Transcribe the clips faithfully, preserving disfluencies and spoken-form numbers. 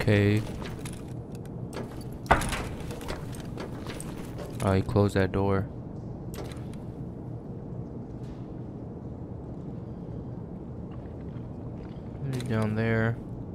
Okay. Oh, he closed that door. He's down there.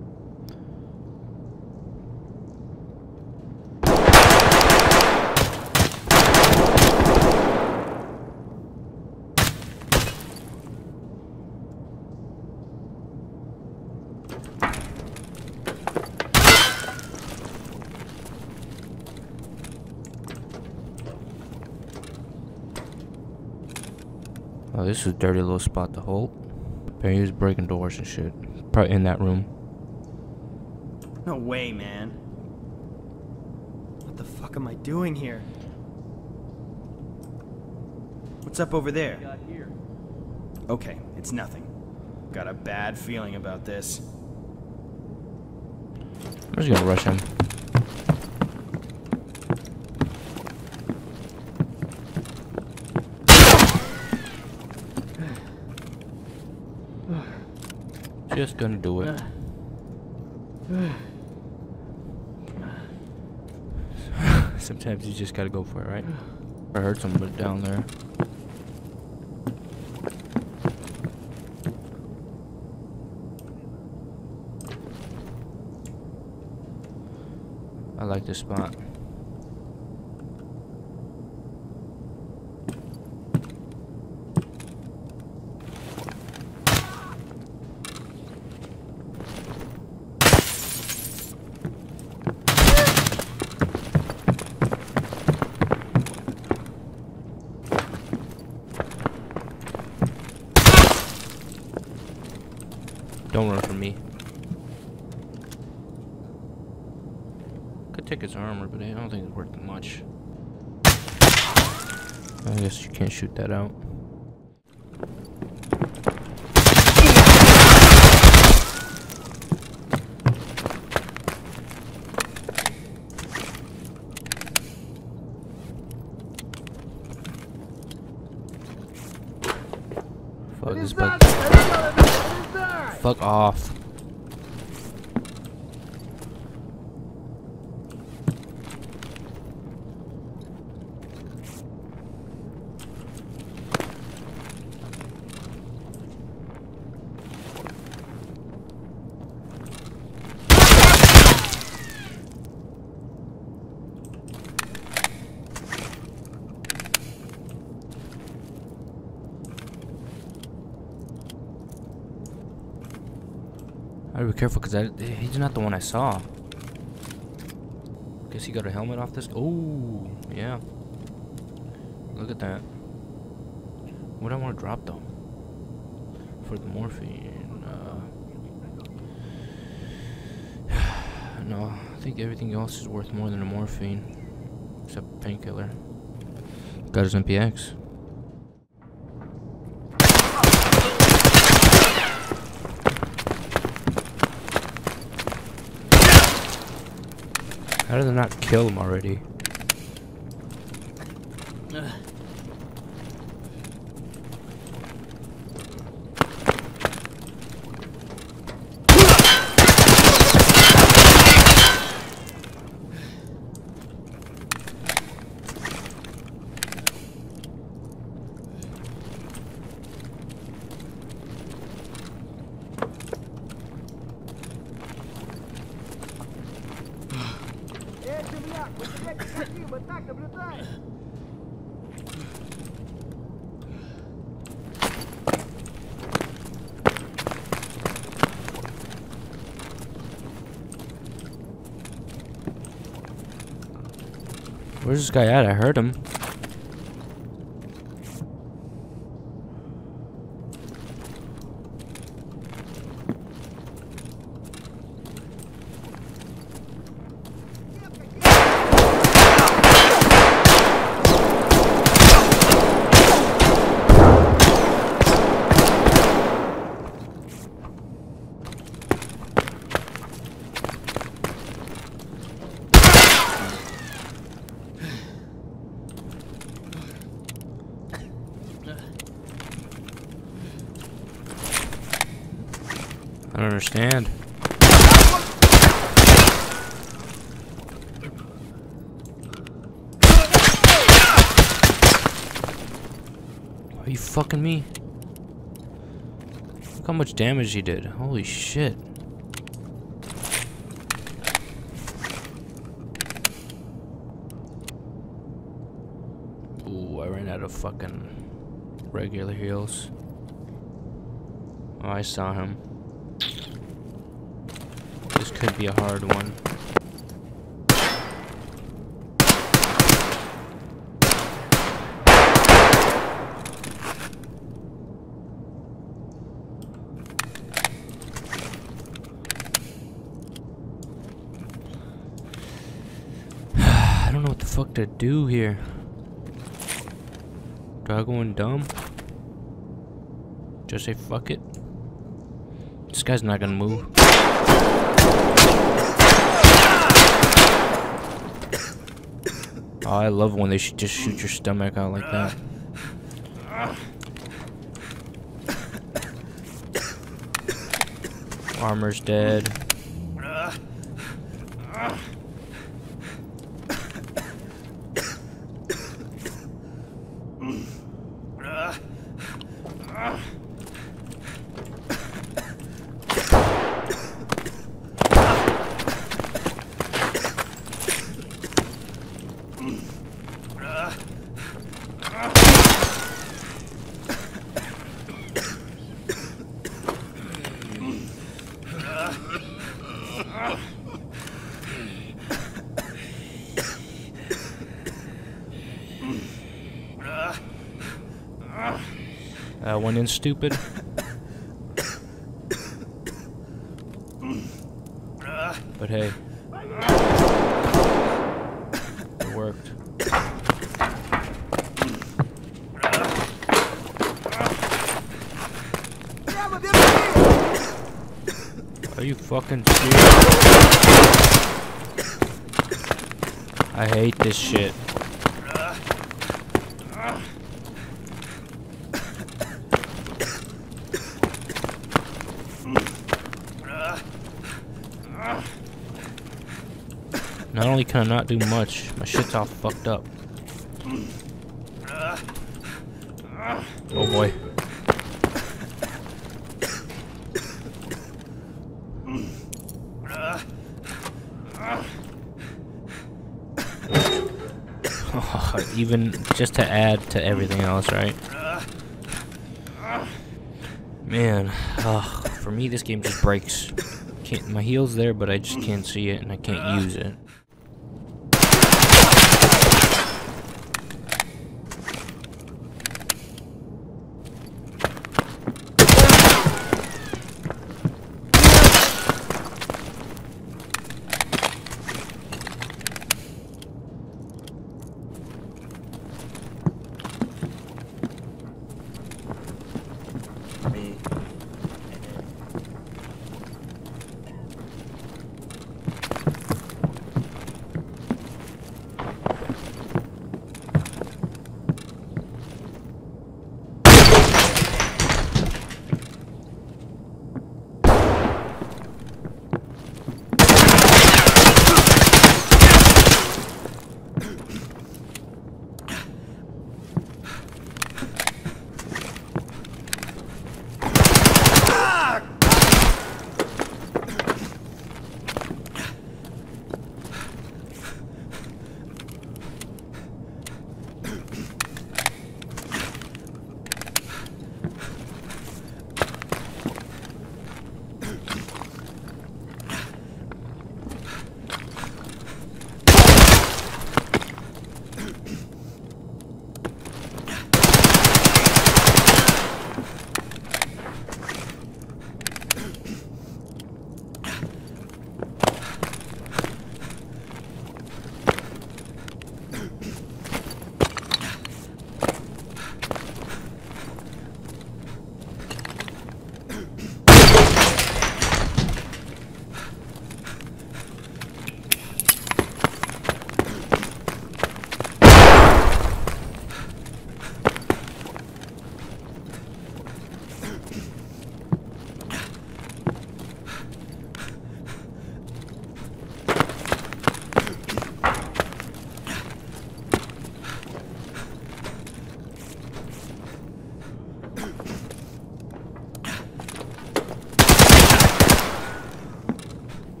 Oh, this is a dirty little spot to hold. Apparently he was breaking doors and shit. Probably in that room. No way, man. What the fuck am I doing here? What's up over there? Okay, it's nothing. Got a bad feeling about this. I'm just gonna rush him. Just gonna do it. Sometimes you just gotta go for it, right? I heard somebody down there. I like this spot. Don't run from me. Could take his armor, but I don't think it's worth much. I guess you can't shoot that out. Fuck this bug. Fuck off. I gotta be careful because he's not the one I saw. Guess he got a helmet off this. Oh, yeah. Look at that. What do I want to drop though? For the morphine. Uh, no, I think everything else is worth more than the morphine. Except painkiller. Got his M P X. How did they not kill him already? Uh. Where's this guy at? I heard him. I don't understand. Are you fucking me? Look how much damage he did. Holy shit. Ooh, I ran out of fucking regular heals. Oh, I saw him. This could be a hard one. I don't know what the fuck to do here. Do I go in dumb? Just say fuck it? This guy's not gonna move. Oh, I love when they sh just shoot your stomach out like that. Armor's dead. That went in stupid. But hey, it worked. Are you fucking serious? I hate this shit. Not only can I not do much, my shit's all fucked up. Oh boy. Even just to add to everything else, right? Man, ugh, for me this game just breaks. Can't, my heal's there, but I just can't see it and I can't use it.